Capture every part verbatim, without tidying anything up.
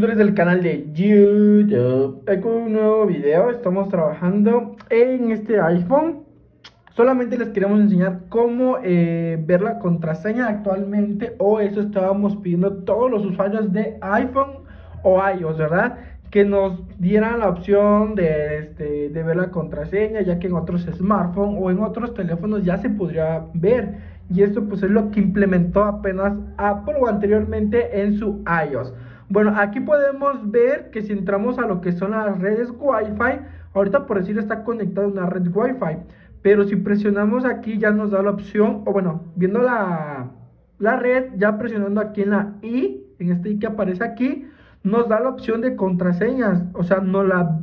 seguidores del canal de YouTube, aquí con un nuevo video. Estamos trabajando en este iPhone. Solamente les queremos enseñar cómo eh, ver la contraseña actualmente, o eso estábamos pidiendo todos los usuarios de iPhone o iOS, ¿verdad? Que nos dieran la opción de, este, de ver la contraseña, ya que en otros smartphones o en otros teléfonos ya se podría ver. Y esto pues es lo que implementó apenas Apple o anteriormente en su iOS. Bueno, aquí podemos ver que si entramos a lo que son las redes Wi-Fi, ahorita por decir está conectado a una red Wi-Fi, pero si presionamos aquí ya nos da la opción, o bueno, viendo la, la red, ya presionando aquí en la I, en este I que aparece aquí, nos da la opción de contraseñas, o sea, nos la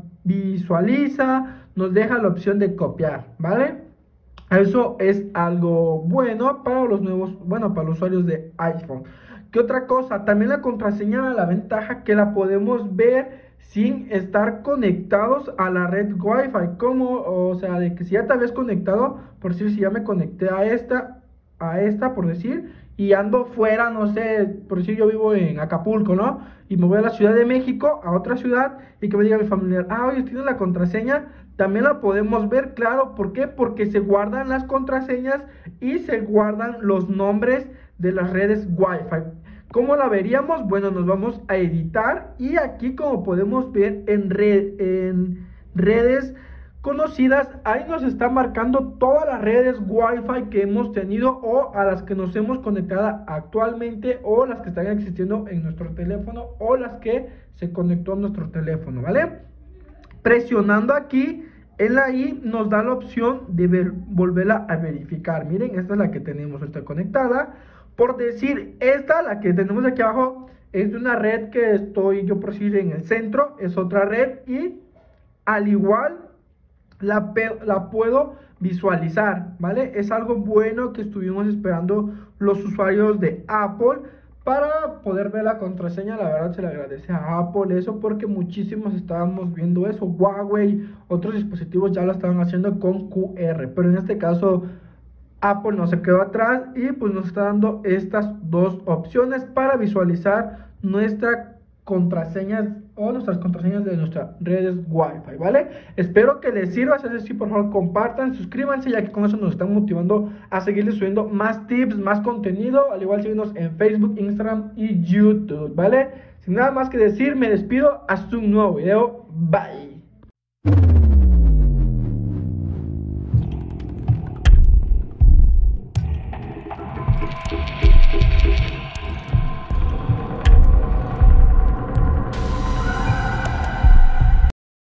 visualiza, nos deja la opción de copiar, ¿vale? Eso es algo bueno para los nuevos, bueno, para los usuarios de iPhone. ¿Qué otra cosa? También la contraseña, la ventaja que la podemos ver sin estar conectados a la red Wi-Fi. Como, o sea, de que si ya te habías conectado, por decir, si ya me conecté a esta, a esta, por decir, y ando fuera, no sé, por decir, yo vivo en Acapulco, ¿no? Y me voy a la Ciudad de México, a otra ciudad, y que me diga mi familiar, ah, oye, ¿tienes la contraseña? También la podemos ver, claro, ¿por qué? Porque se guardan las contraseñas y se guardan los nombres de las redes Wi-Fi. ¿Cómo la veríamos? Bueno, nos vamos a editar y aquí, como podemos ver en, red, en redes conocidas, ahí nos está marcando todas las redes Wi-Fi que hemos tenido o a las que nos hemos conectado actualmente, o las que están existiendo en nuestro teléfono, o las que se conectó a nuestro teléfono, ¿vale? Presionando aquí en la I nos da la opción de ver, volverla a verificar. Miren, esta es la que tenemos, está conectada. Por decir, esta, la que tenemos aquí abajo, es de una red que estoy yo por decir en el centro, es otra red, y al igual la, la puedo visualizar, ¿vale? Es algo bueno que estuvimos esperando los usuarios de Apple para poder ver la contraseña. La verdad se le agradece a Apple eso, porque muchísimos estábamos viendo eso. Huawei, otros dispositivos ya lo estaban haciendo con Q R, pero en este caso Apple no se quedó atrás y pues nos está dando estas dos opciones para visualizar nuestra contraseñas o nuestras contraseñas de nuestras redes Wi-Fi, ¿vale? Espero que les sirva. Si es así, por favor compartan, suscríbanse, ya que con eso nos están motivando a seguirles subiendo más tips, más contenido. Al igual, síguenos en Facebook, Instagram y YouTube, ¿vale? Sin nada más que decir, me despido. Hasta un nuevo video. Bye.